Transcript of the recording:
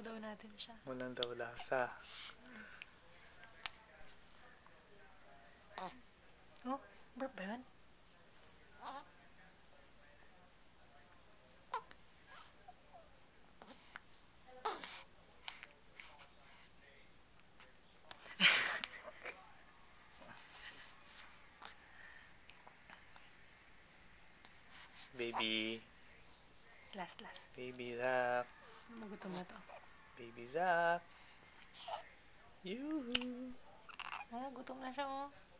daw natin siya. Unang daw lasa. Oh, burp ba yun? Baby. Last. Baby Zach. Magutom na to. Baby Zach. Yoo-hoo. Oh, gutom na siya oh.